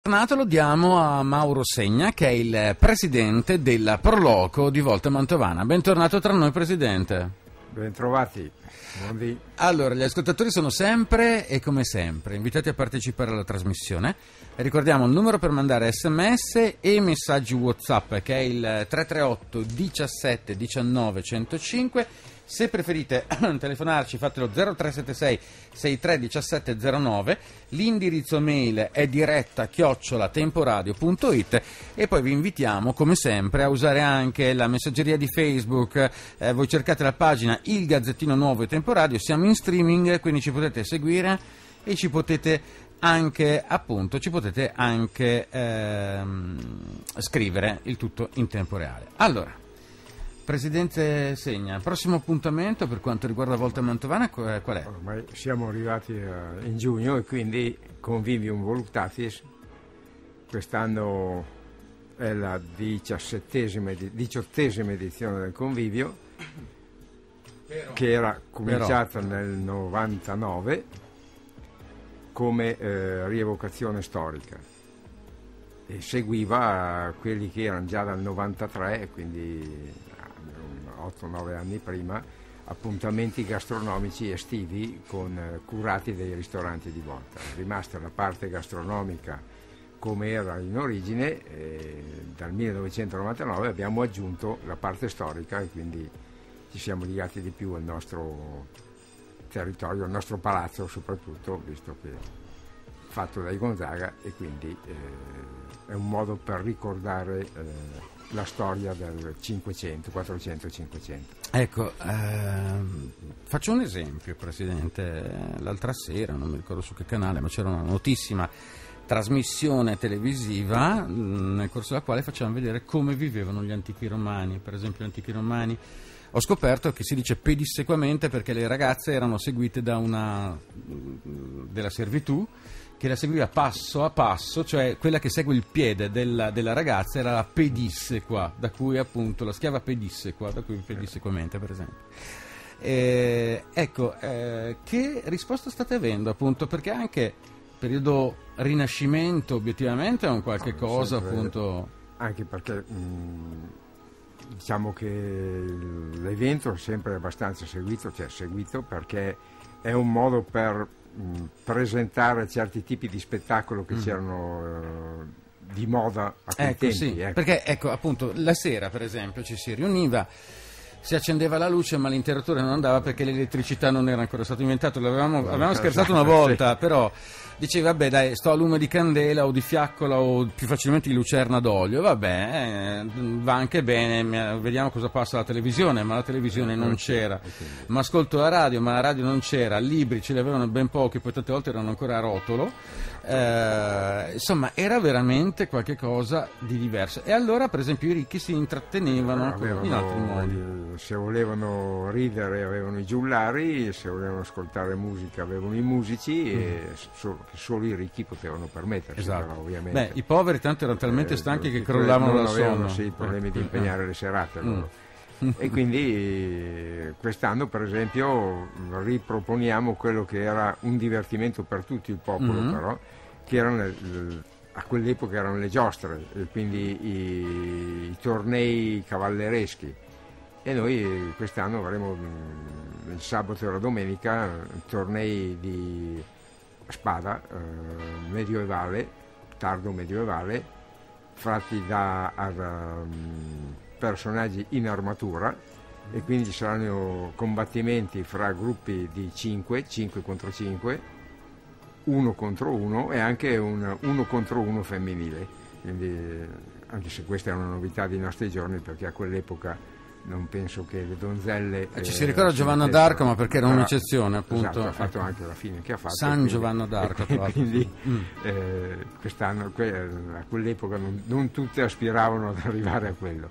Lo diamo a Mauro Segna, che è il presidente della Proloco di Volta Mantovana. Bentornato tra noi, presidente. Bentrovati. Buondì. Allora, gli ascoltatori sono sempre e come sempre invitati a partecipare alla trasmissione. Ricordiamo il numero per mandare sms e messaggi WhatsApp, che è il 338 17 19 105. Se preferite telefonarci, fatelo 0376 63 17 09. L'indirizzo mail è diretta@temporadio.it e poi vi invitiamo come sempre a usare anche la messaggeria di Facebook. Voi cercate la pagina Il Gazzettino Nuovo e Temporadio, siamo in streaming, quindi ci potete seguire e ci potete anche scrivere il tutto in tempo reale. Allora, Presidente Segna, prossimo appuntamento per quanto riguarda Volta Mantovana qual è? Ormai siamo arrivati in giugno e quindi Convivium Voluptatis, quest'anno è la 18ª edizione del Convivio, che era cominciata nel 99 come rievocazione storica e seguiva quelli che erano già dal 93, quindi 8-9 anni prima, appuntamenti gastronomici estivi curati dai ristoranti di Volta. È rimasta la parte gastronomica come era in origine, dal 1999 abbiamo aggiunto la parte storica e quindi ci siamo legati di più al nostro territorio, al nostro palazzo soprattutto, visto che fatto dai Gonzaga, e quindi è un modo per ricordare la storia del 500, 400, 500. Ecco, faccio un esempio, Presidente. L'altra sera, non mi ricordo su che canale, ma c'era una notissima trasmissione televisiva nel corso della quale facevano vedere come vivevano gli antichi romani. Per esempio, gli antichi romani, ho scoperto che si dice pedissequamente perché le ragazze erano seguite da una della servitù che la seguiva passo a passo, cioè quella che segue il piede della ragazza era la pedissequa, da cui appunto la schiava pedissequa, da cui pedissequamente, per esempio. Che risposta state avendo, appunto, perché anche periodo Rinascimento obiettivamente è un qualche cosa, sempre, appunto. Anche perché diciamo che l'evento è sempre abbastanza seguito perché è un modo per presentare certi tipi di spettacolo che c'erano di moda a quei tempi. Sì, perché appunto la sera per esempio ci si riuniva, si accendeva la luce ma l'interruttore non andava perché l'elettricità non era ancora stato inventato. Avevamo scherzato una volta, però dicevi vabbè dai, sto a lume di candela o di fiaccola o più facilmente di lucerna d'olio, vabbè, va anche bene, vediamo cosa passa alla televisione, ma la televisione non c'era, ma ascolto la radio, ma la radio non c'era, libri ce li avevano ben pochi, poi tante volte erano ancora a rotolo, insomma era veramente qualche cosa di diverso. E allora per esempio i ricchi si intrattenendo in altri modi. Se volevano ridere avevano i giullari, se volevano ascoltare musica avevano i musici e solo i ricchi potevano permettersi. Esatto. Però, ovviamente. I poveri tanto erano talmente stanchi che crollavano dal sonno. Sì, i problemi di impegnare le serate loro. E quindi quest'anno per esempio riproponiamo quello che era un divertimento per tutto il popolo, però che erano a quell'epoca erano le giostre, e quindi i tornei cavallereschi. E noi quest'anno avremo il sabato e la domenica tornei di spada medievale, tardo medievale, fatti da personaggi in armatura, e quindi ci saranno combattimenti fra gruppi di 5 contro 5, 1 contro 1 e anche un 1 contro 1 femminile. Quindi, anche se questa è una novità dei nostri giorni, perché a quell'epoca non penso che le donzelle ci si ricorda Giovanna d'Arco, ma perché era un'eccezione, appunto. Esatto, ha fatto anche la fine che ha fatto San Giovanna d'Arco, quindi quest'anno a quell'epoca non tutte aspiravano ad arrivare a quello,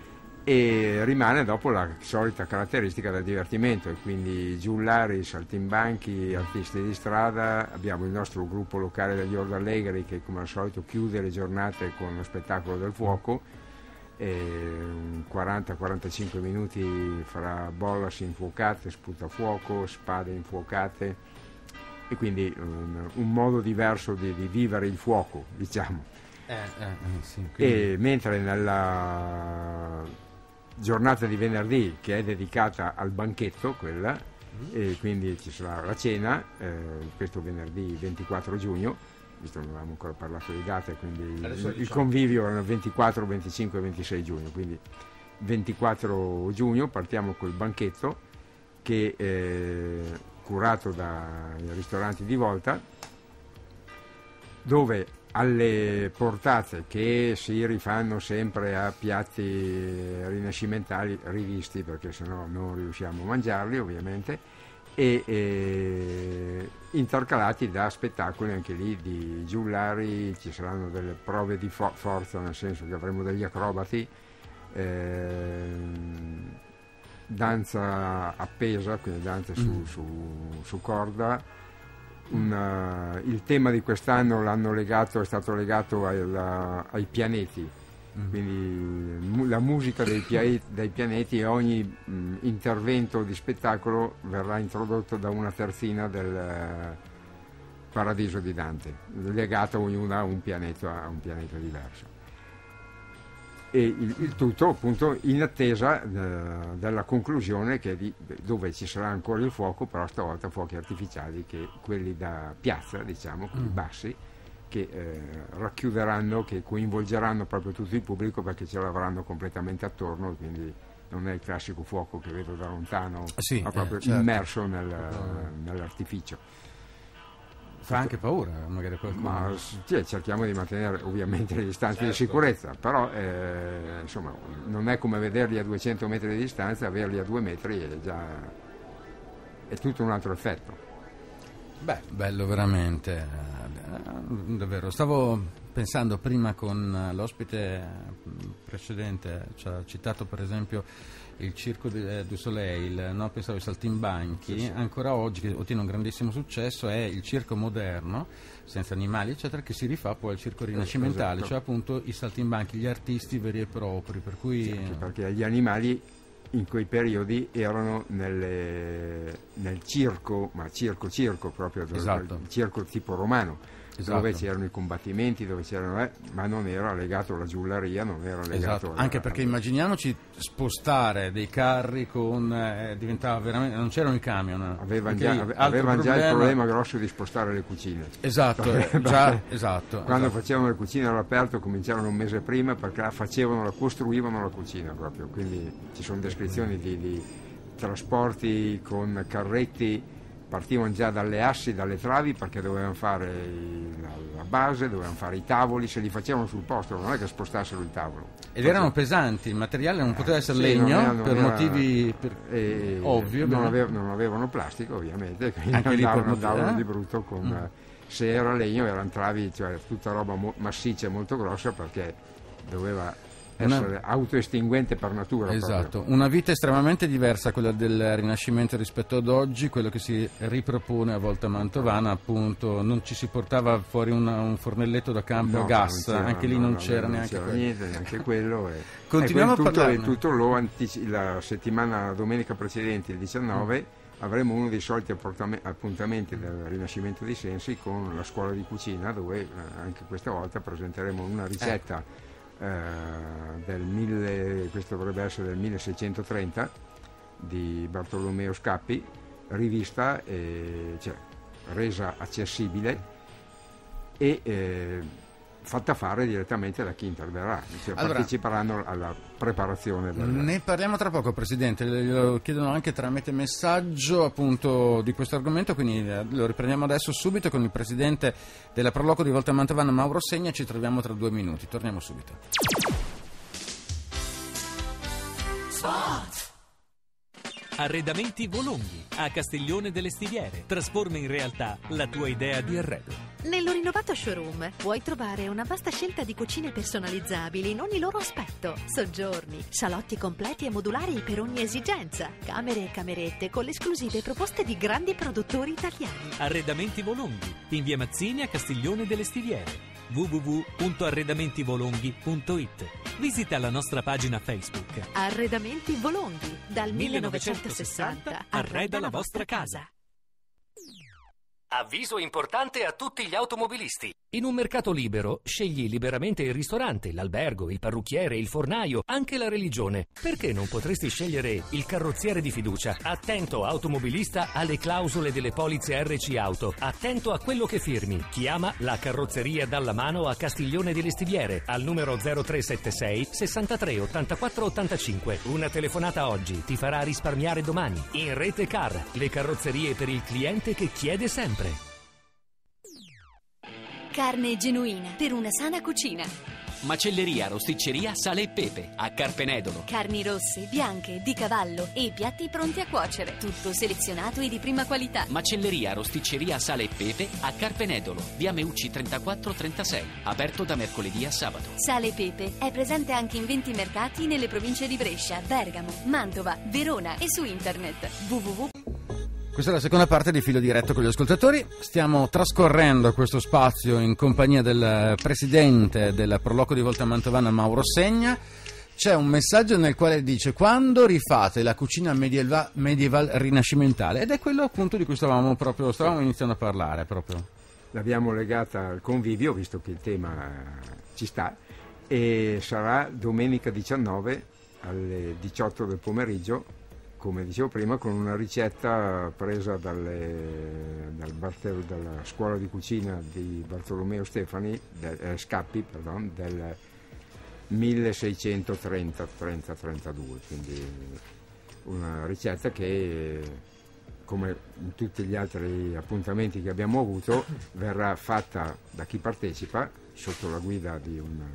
e rimane dopo la solita caratteristica del divertimento, e quindi giullari, saltimbanchi, artisti di strada. Abbiamo il nostro gruppo locale degli Orda Allegri che come al solito chiude le giornate con lo spettacolo del fuoco, 40-45 minuti fra bolas infuocate, sputafuoco, spade infuocate, e quindi un modo diverso di vivere il fuoco, diciamo. Sì, E mentre nella giornata di venerdì, che è dedicata al banchetto, quella, e quindi ci sarà la cena, questo venerdì 24 giugno, visto che non avevamo ancora parlato di date, quindi il convivio era il 24, 25 e 26 giugno, quindi 24 giugno partiamo col banchetto che è curato dai ristoranti di Volta, dove alle portate, che si rifanno sempre a piatti rinascimentali rivisti, perché sennò non riusciamo a mangiarli ovviamente, e intercalati da spettacoli anche lì di giullari. Ci saranno delle prove di forza, nel senso che avremo degli acrobati, danza appesa, quindi danza su corda. Il tema di quest'anno è stato legato ai pianeti, quindi la musica dei pianeti, e ogni intervento di spettacolo verrà introdotto da una terzina del Paradiso di Dante, legata ognuna a un pianeta diverso. E il tutto appunto in attesa della conclusione, dove ci sarà ancora il fuoco, però stavolta fuochi artificiali, che quelli da piazza, diciamo, quelli bassi, che racchiuderanno, che coinvolgeranno proprio tutto il pubblico, perché ce l'avranno completamente attorno, quindi non è il classico fuoco che vedo da lontano, ma proprio certo, immerso nell'artificio. Fa anche paura magari qualcuno. Ma sì, cerchiamo di mantenere ovviamente le distanze di sicurezza, però insomma non è come vederli a 200 metri di distanza, averli a 2 metri è tutto un altro effetto. Beh, bello veramente, davvero. Stavo pensando prima con l'ospite precedente, ci ha citato per esempio il Circo du Soleil, no? Pensavo ai saltimbanchi, sì. Ancora oggi, che ottiene un grandissimo successo, è il circo moderno, senza animali eccetera, che si rifà poi al circo rinascimentale, esatto. Cioè appunto i saltimbanchi, gli artisti veri e propri, per cui... Sì, perché gli animali in quei periodi erano nel circo, ma circo proprio, esatto. Il circo tipo romano. Esatto. Dove c'erano i combattimenti, dove c'erano, ma non era legato alla giullaria, non era legato esatto. Anche perché immaginiamoci spostare dei carri diventava veramente, non c'erano i camion. Avevano già il problema grosso di spostare le cucine. Esatto, esatto. Quando facevano le cucine all'aperto cominciarono un mese prima, perché costruivano la cucina proprio, quindi ci sono descrizioni di trasporti con carretti. Partivano già dalle assi, dalle travi, perché dovevano fare la base, dovevano fare i tavoli, se li facevano sul posto, non è che spostassero il tavolo. Ed erano pesanti, il materiale non poteva essere legno, per motivi ovvi. Non avevano plastica ovviamente, quindi andavano di brutto se era legno erano travi, cioè tutta roba massiccia e molto grossa, perché doveva essere autoestinguente per natura. Esatto, proprio. Una vita estremamente diversa quella del Rinascimento rispetto ad oggi. Quello che si ripropone a Volta Mantovana, appunto, non ci si portava fuori un fornelletto da campo a gas, anche lì non c'era neanche quello. Continuiamo a parlare. Tutto la settimana, domenica precedente, il 19, avremo uno dei soliti appuntamenti del Rinascimento di Sensi con la scuola di cucina, dove anche questa volta presenteremo una ricetta questo dovrebbe essere del 1630 di Bartolomeo Scappi, rivista, cioè resa accessibile e fatta fare direttamente da chi interverrà, cioè parteciperanno alla preparazione Ne parliamo tra poco, Presidente, lo chiedono anche tramite messaggio appunto di questo argomento, quindi lo riprendiamo adesso subito con il Presidente della Proloco di Volta Mantovana, Mauro Segna. Ci troviamo tra 2 minuti, torniamo subito. Arredamenti Volonghi a Castiglione delle Stiviere. Trasforma in realtà la tua idea di arredo. Nello rinnovato showroom puoi trovare una vasta scelta di cucine personalizzabili in ogni loro aspetto. Soggiorni, salotti completi e modulari per ogni esigenza. Camere e camerette con le esclusive proposte di grandi produttori italiani. Arredamenti Volonghi in via Mazzini a Castiglione delle Stiviere. www.arredamentivolonghi.it. Visita la nostra pagina Facebook. Arredamenti Volonghi, dal 1960 arreda la vostra casa. Avviso importante a tutti gli automobilisti. In un mercato libero, scegli liberamente il ristorante, l'albergo, il parrucchiere, il fornaio, anche la religione. Perché non potresti scegliere il carrozziere di fiducia? Attento, automobilista, alle clausole delle polizze RC Auto. Attento a quello che firmi. Chiama la carrozzeria dalla mano a Castiglione delle Stiviere al numero 0376 63 84 85. Una telefonata oggi ti farà risparmiare domani. In Rete Car, le carrozzerie per il cliente che chiede sempre. Carne genuina per una sana cucina. Macelleria, rosticceria, sale e pepe a Carpenedolo. Carni rosse, bianche, di cavallo e piatti pronti a cuocere. Tutto selezionato e di prima qualità. Macelleria, rosticceria, sale e pepe a Carpenedolo, via Meucci 3436, aperto da mercoledì a sabato. Sale e Pepe è presente anche in 20 mercati nelle province di Brescia, Bergamo, Mantova, Verona e su internet www. Questa è la seconda parte di Filo Diretto con gli ascoltatori. Stiamo trascorrendo questo spazio in compagnia del presidente del Proloco di Volta Mantovana, Mauro Segna. C'è un messaggio nel quale dice: quando rifate la cucina medieval rinascimentale? Ed è quello appunto di cui stavamo iniziando a parlare proprio. L'abbiamo legata al convivio, visto che il tema ci sta, e sarà domenica 19 alle 18 del pomeriggio, come dicevo prima, con una ricetta presa dalla scuola di cucina di Bartolomeo Scappi, del 1630-32, quindi una ricetta che, come in tutti gli altri appuntamenti che abbiamo avuto, verrà fatta da chi partecipa sotto la guida di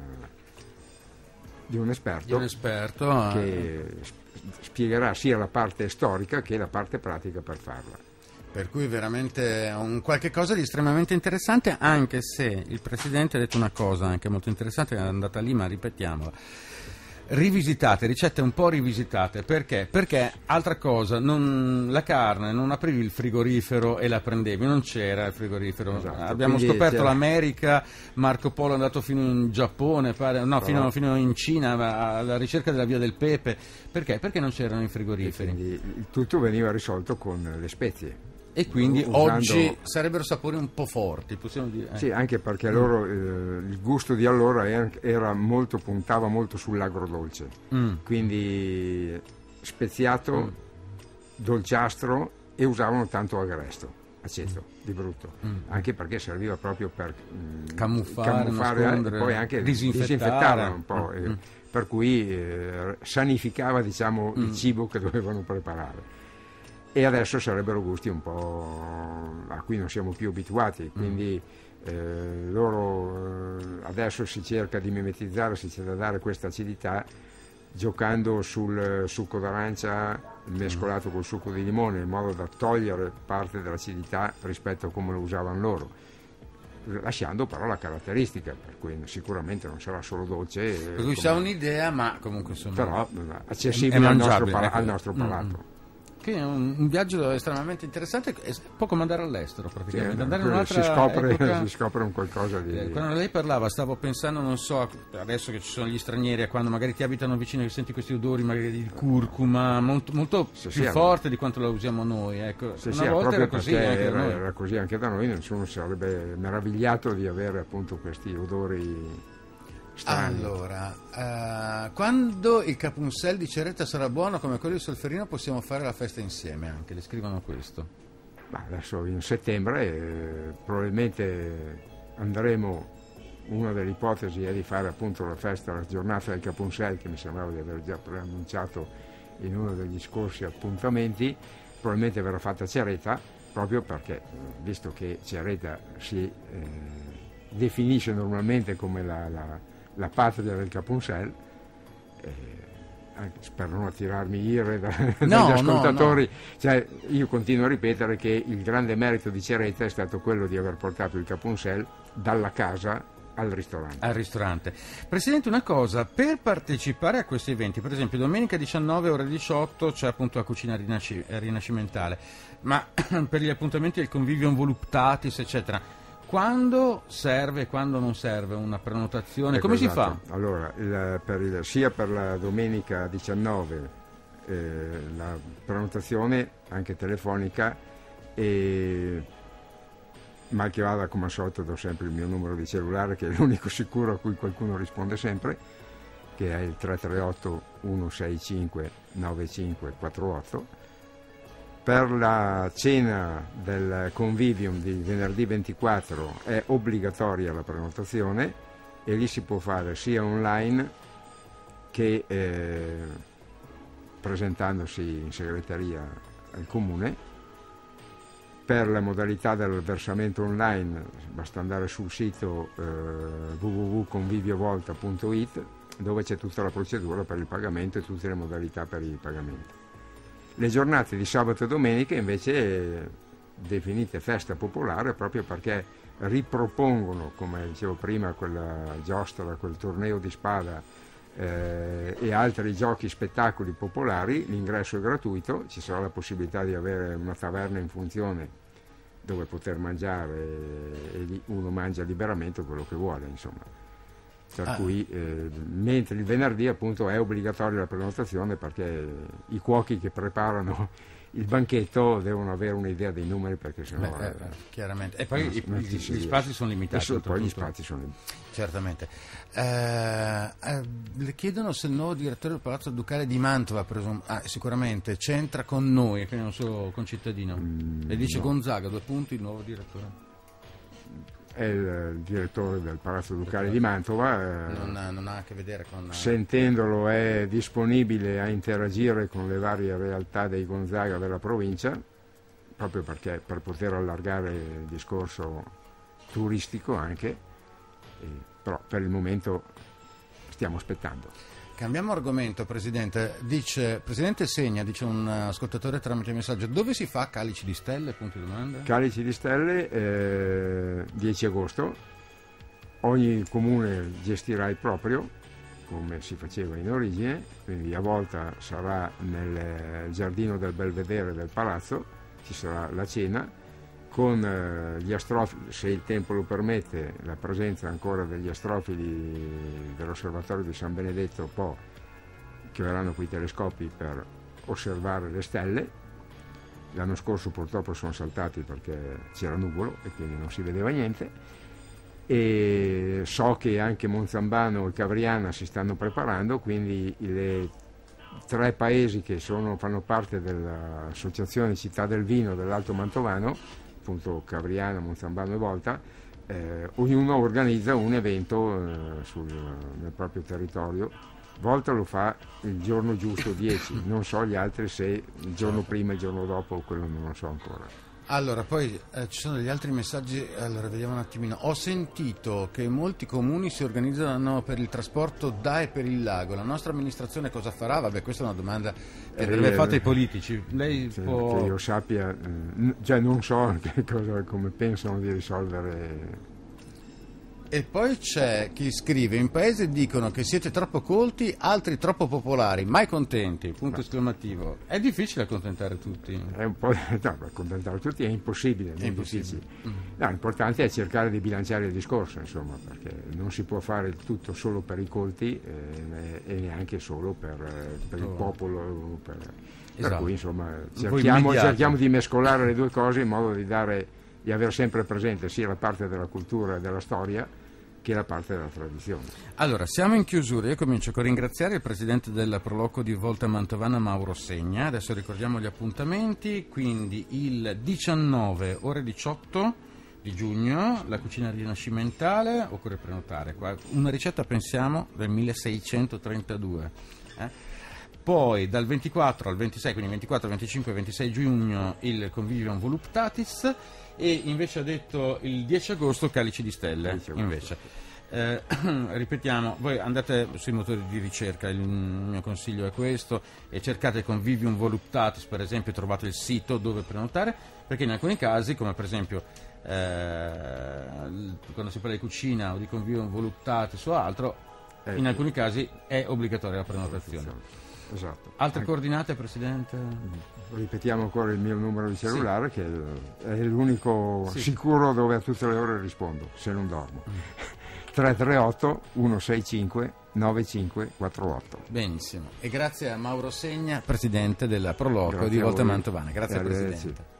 un esperto, che spiegherà sia la parte storica che la parte pratica per farla. Per cui veramente un qualche cosa di estremamente interessante, anche se il Presidente ha detto una cosa anche molto interessante, è andata lì ma ripetiamola. Rivisitate, ricette un po' rivisitate, perché? Perché altra cosa, la carne non aprivi il frigorifero e la prendevi, non c'era il frigorifero, esatto. Abbiamo scoperto l'America, Marco Polo è andato fino in Giappone, fino in Cina alla ricerca della via del pepe, perché? Perché non c'erano i frigoriferi. Quindi tutto veniva risolto con le spezie. E quindi oggi sarebbero sapori un po' forti, possiamo dire. Sì, anche perché loro il gusto di allora puntava molto sull'agrodolce. Quindi speziato, dolciastro, e usavano tanto agresto, aceto, di brutto. Anche perché serviva proprio per camuffare e poi anche disinfettare un po'. Per cui sanificava, diciamo, il cibo che dovevano preparare. E adesso sarebbero gusti un po' a cui non siamo più abituati, quindi adesso si cerca di mimetizzare, si cerca di dare questa acidità giocando sul succo d'arancia mescolato col succo di limone, in modo da togliere parte dell'acidità rispetto a come lo usavano loro, lasciando però la caratteristica, per cui sicuramente non sarà solo dolce. Per cui sa un'idea, ma comunque insomma però accessibile al nostro palato. Che è un viaggio estremamente interessante, è un po' come andare all'estero praticamente, andare in un'altra epoca. Si scopre un qualcosa di... Quando lei parlava stavo pensando, non so, adesso che ci sono gli stranieri, quando magari ti abitano vicino e senti questi odori magari di curcuma molto più forte di quanto lo usiamo noi, ecco. Una volta era così anche da noi. Era così anche da noi, nessuno sarebbe meravigliato di avere appunto questi odori strani. Allora, quando il capunsel di Cereta sarà buono come quello di Solferino, possiamo fare la festa insieme anche, le scrivono questo. Adesso in settembre probabilmente andremo, una delle ipotesi è di fare appunto la giornata del capunsel, che mi sembrava di aver già preannunciato in uno degli scorsi appuntamenti. Probabilmente verrà fatta a Cereta, proprio perché, visto che Cereta si definisce normalmente come la patria del capunsel, per non attirarmi ire dagli ascoltatori, cioè, io continuo a ripetere che il grande merito di Cereta è stato quello di aver portato il capunsel dalla casa al ristorante. Presidente, una cosa, per partecipare a questi eventi, per esempio domenica 19 ore 18 c'è appunto la cucina rinascimentale, ma per gli appuntamenti del convivium voluptatis eccetera, quando serve e quando non serve una prenotazione? Come si fa? Allora, sia per la domenica 19 la prenotazione anche telefonica, e mal che vada, come al solito do sempre il mio numero di cellulare, che è l'unico sicuro a cui qualcuno risponde sempre, che è il 338 165 9548. Per la cena del convivium di venerdì 24 è obbligatoria la prenotazione e lì si può fare sia online che presentandosi in segreteria al comune. Per la modalità del versamento online basta andare sul sito www.conviviovolta.it, dove c'è tutta la procedura per il pagamento e tutte le modalità per il pagamento. Le giornate di sabato e domenica invece definite festa popolare proprio perché ripropongono, come dicevo prima, quella giostra, quel torneo di spada e altri giochi, spettacoli popolari. L'ingresso è gratuito, ci sarà la possibilità di avere una taverna in funzione dove poter mangiare e uno mangia liberamente quello che vuole, insomma. Per cui mentre il venerdì appunto è obbligatoria la prenotazione, perché i cuochi che preparano il banchetto devono avere un'idea dei numeri, perché sennò chiaramente. E poi gli spazi sono limitati. Poi gli spazi sono limitati. Certamente. Le chiedono se il nuovo direttore del Palazzo Ducale di Mantova sicuramente c'entra con noi, quindi non solo con cittadino. Le dice no. Gonzaga, 2 punti, il nuovo direttore. È il direttore del Palazzo Ducale di Mantova. Non ha a che vedere con... Sentendolo è disponibile a interagire con le varie realtà dei Gonzaga della provincia, proprio perché per poter allargare il discorso turistico anche, però per il momento stiamo aspettando. Cambiamo argomento, Presidente. Presidente Segna, dice un ascoltatore tramite messaggio, dove si fa Calici di Stelle? Punto di domanda. Calici di Stelle, 10 agosto. Ogni comune gestirà il proprio, come si faceva in origine, quindi a Volta sarà nel giardino del Belvedere del Palazzo, ci sarà la cena, con gli astrofili, se il tempo lo permette, la presenza ancora degli astrofili dell'osservatorio di San Benedetto Po, che verranno con i telescopi per osservare le stelle. L'anno scorso purtroppo sono saltati perché c'era nuvolo e quindi non si vedeva niente, e so che anche Monzambano e Cavriana si stanno preparando, quindi i 3 paesi che fanno parte dell'associazione Città del Vino dell'Alto Mantovano, appunto Cavriana, Monzambano e Volta, ognuno organizza un evento nel proprio territorio. Volta lo fa il giorno giusto 10, non so gli altri se il giorno prima, il giorno dopo, quello non lo so ancora. Allora, poi ci sono degli altri messaggi, allora vediamo un attimino. Ho sentito che molti comuni si organizzano per il trasporto da e per il lago. La nostra amministrazione cosa farà? Vabbè, questa è una domanda che andrebbe fatta ai politici. Lei può... Che io sappia, cioè non so come pensano di risolvere. E poi c'è chi scrive: in paese dicono che siete troppo colti, altri troppo popolari, mai contenti, punto esclamativo. È difficile accontentare tutti? È un po', no, accontentare tutti è impossibile. È impossibile. No, l'importante è cercare di bilanciare il discorso, insomma, perché non si può fare il tutto solo per i colti e neanche solo per il popolo. Per cui insomma cerchiamo di mescolare le due cose in modo di avere sempre presente sia la parte della cultura e della storia che la parte della tradizione. Allora, siamo in chiusura. Io comincio con ringraziare il presidente della Proloco di Volta Mantovana, Mauro Segna. Adesso ricordiamo gli appuntamenti, quindi il 19 ore 18 di giugno, la cucina rinascimentale, occorre prenotare qua, una ricetta pensiamo del 1632. Poi dal 24 al 26, quindi 24, 25 e 26 giugno il Convivium Voluptatis, e invece ha detto il 10 agosto Calici di Stelle. Invece ripetiamo, voi andate sui motori di ricerca, il mio consiglio è questo, e cercate Convivium Voluptatis, per esempio, trovate il sito dove prenotare, perché in alcuni casi, come per esempio quando si parla di cucina o di Convivium Voluptatis o altro, in alcuni casi è obbligatoria la prenotazione. Esatto. Altre coordinate, Presidente? Ripetiamo ancora il mio numero di cellulare, che è l'unico sicuro dove a tutte le ore rispondo, se non dormo. 338 165 9548. Benissimo. E grazie a Mauro Segna, Presidente della Proloco di Volta Mantovana. Grazie, Presidente.